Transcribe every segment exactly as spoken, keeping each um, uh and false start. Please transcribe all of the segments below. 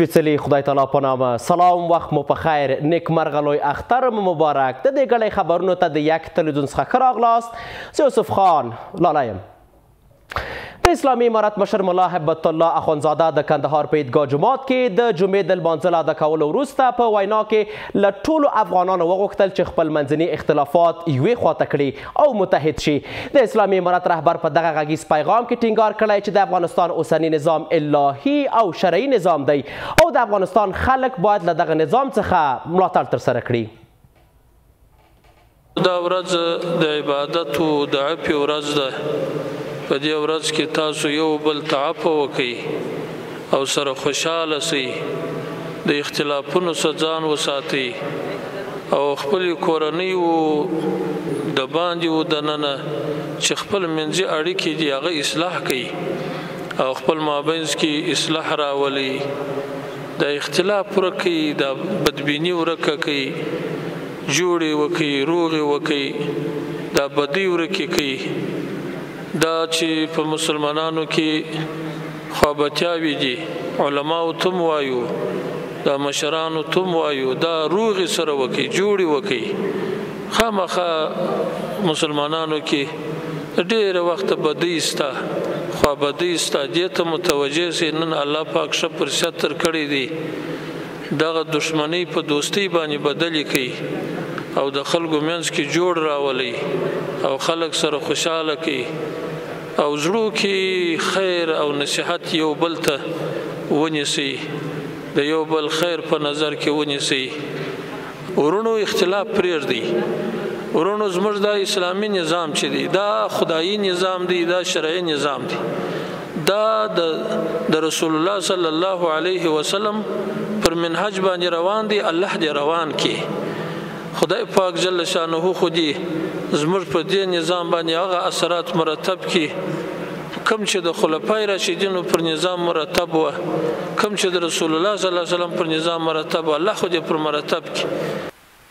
سپیڅلي خدای تعالی په نامه سلام وخت مو په خیر نیک مرغه لوی اختر مو مبارک د دې ګړۍ خبرونو ته د یک تلویزیون څخه ښه راغلاست زه یوسف خان لالا یم د اسلامي امارت مشر ملا هبت الله اخوندزاده د کندهار په عیدګاه جومات کې د جمعې د لمانځه ادا کولو وروسته په وینا کې له ټولو افغانانو وغوښتل چې خپل منځني اختلافات یوې خواته کړي او متحد شي. د اسلامي امارت رهبر په دغه غږیز پیغام کې ټینګار کړی چې د افغانستان اوسنی نظام الهي او شرعي نظام دی او د افغانستان خلک باید له دغه نظام څخه ملاتړ ترسره کړي. دا ورځ د عبادت او د عفو ورځ ده. په دې ورځ کې تاسو یو بل ته عفو وکئ او سره خوشحاله سئ، د اختلافونو څخه ځان وساتئ او خپلې کورنیو د باندې و دننه چې خپل منځي اړیکې دي هغه اصلاح کړئ او خپل مابینځ کې اصلاح راولئ، د اختلاف ورکئ، د بدبیني ورکه کړئ، جوړې وکئ، روغې وکئ، دا بدۍ ورکې کړئ. دا چې په مسلمانانو کې خوابتیاوې دي علماو تم وایو، دا مشرانو تم وایو، دا روغې سره وکئ، جوړې وکئ. خامخا مسلمانانو کې ډېره وخته بدۍ سته، خوابدۍ سته، دې ته متوجه سئ. نن الله پاک ښه فرصت تر کړی دی، دغه دښمنۍ په دوستۍ باندې بدلې کړئ او د خلکو منځ کې جوړ راولئ او خلک سره خوشحاله کړئ او زړو کې خیر او نصیحت یو بل ته ونیسئ، د یو بل خیر په نظر کې ونیسئ. ورونو اختلاف پرېږدئ. ورونو زموږ دا اسلامي نظام چې دی دا خدایي نظام دی، دا شرعي نظام دی، دا د رسول الله صلی الله علیه وسلم پر منهج باندې روان دی. الله دې روان کړي. خدای پاک جل شانه خو دې زموږ په دې نظام باندې هغه اثرات مرتب کړي کوم چې د خلفای راشدینو پر نظام مرتب وه، کوم چې د رسول الله صلی الله علیه وسلم پر نظام مرتب وه، الله خو دې پر مرتب کړي.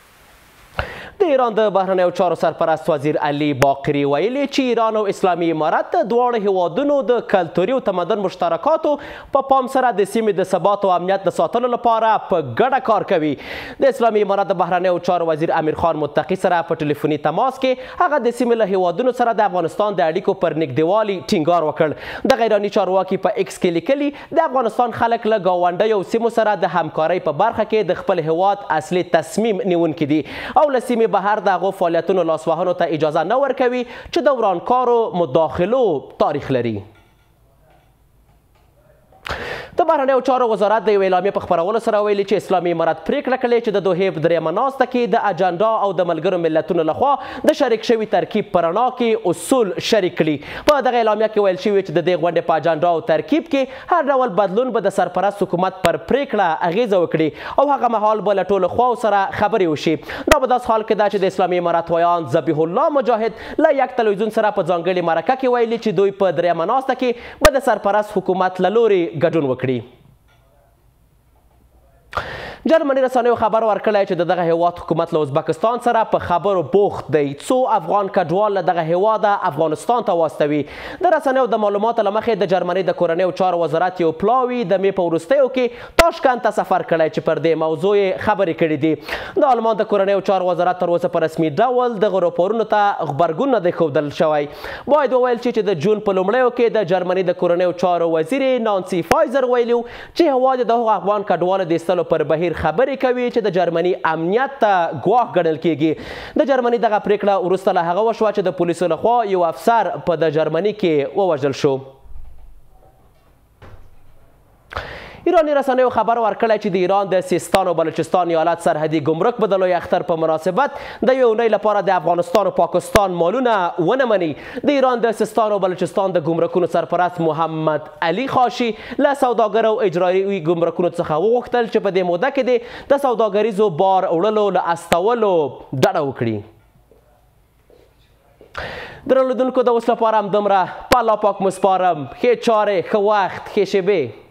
د ایران د بهرنیو چارو سرپرست وزیر علي باقري ویلي چې ایران او اسلامي امارت د دواړو هیوادونو د کلتوري او تمدن مشترکاتو په پام سره د سیمې د ثبات او امنیت د ساتلو لپاره په ګډه کار کوي. د اسلامي امارت د بهرنیو چارو وزیر امیر خان متقي سره په ټلیفوني تماس کې هغه د سیمې له هیوادونو سره د افغانستان د اړیکو پر نږدېوالي ټینګار وکړ. دغه ایراني چارواکي په ایکس کې لیکلي د افغانستان خلک له ګاونډیو سیمو سره د همکارۍ په برخه کې د خپل هیواد اصلي تصمیم نیونکي دي او له سیمې بهر د هغو فعالیتونو لاسوهنو ته اجازه نه ورکوي چې د ورانکارو مداخلو تاریخ لري. د بهرنیو چارو وزارت د یو اعلامیې په خپرولو سره ویلي چې اسلامي امارت پریکړه کړې چې د دوحې په درېیمه ناسته کې د اجنډا او د ملګرو ملتونو لخوا د شریک شوي ترکیب په رڼا کې اصول شریک کړي. په دغه اعلامیه کې ویل شوي چې د دې غونډې په اجنډا او ترکیب کې هر ډول بدلون به د سرپرست حکومت پر پریکړه اغیزه وکړي او هغه مهال به له ټولو خواو سره خبرې وشي. دا په داسې حال کې ده چې د اسلامي امارت ویان ذبیح الله مجاهد له یک تلویزیون سره په ځانګړې مرکه کې ویلي چې دوی په درېیمه ناسته کې به د سرپرست حکومت له لورې ګډون وکړي. جرمني رسنیو خبر ورکړی چې د دغه هیواد حکومت له ازبکستان سره په خبرو بوخت دی څو افغان کډوال له دغه هیواده افغانستان ته واستوي. د رسنیو د معلوماتو له مخې د جرمني د کورنیو چارو وزارت یو پلاوي د مې په وروستیو کې تاشکند ته سفر کړی چې پر دې موضوع یې خبرې کړي دي. د آلمان د کورنیو چارو وزارت تر اوسه په رسمي ډول دغه راپورونو ته غبرګون نه دی ښودل شوی. باید وویل شي چې د جون په لومړیو کې د جرمني د کورنیو چارو وزیرې نانسي فایزر ویلي چې هیواد د هغو افغان کډوالو د ایستلو پر بهیر خبرې کوي چې د جرمني امنیت ته ګواښ ګڼل کیږي. د جرمني دغه پریکړه وروسته له هغه وشوه چې د پولیسو لخوا یو افسر په د جرمني کې ووژل شو. ایرانی رسنیو خبر ورکړی چې د ایران د سیستان او بلوچستان ایالت سرحدي ګمرک به د لوی اختر په مناسبت د یو اونۍ لپاره د افغانستان او پاکستان مالونه ونه مني. د ایران د سیستان او بلوچستان د ګمرکونو سرپرست محمد علي خاشي له سوداګرو او اجرایي ګمرکونو څخه وغوښتل چې په دې موده کې د سوداګریزو بار وړلو له استولو ډډه وکړي. درنو لیدونکو د اوس لپاره همدومره. په الله پاک مو سپارم. ښې چارې، ښه وخت، ښې شېبې.